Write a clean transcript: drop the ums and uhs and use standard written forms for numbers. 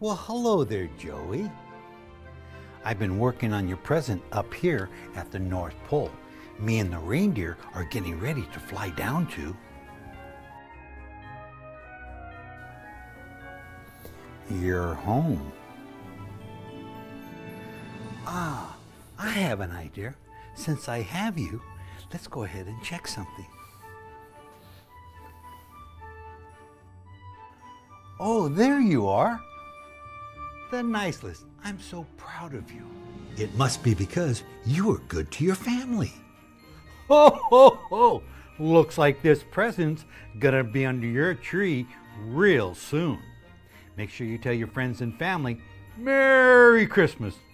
Well, hello there, Joey. I've been working on your present up here at the North Pole. Me and the reindeer are getting ready to fly down to your home. Ah, I have an idea. Since I have you, let's go ahead and check something. Oh, there you are. The nice list. I'm so proud of you. It must be because you were good to your family. Ho, ho, ho. Looks like this present's gonna be under your tree real soon. Make sure you tell your friends and family, Merry Christmas.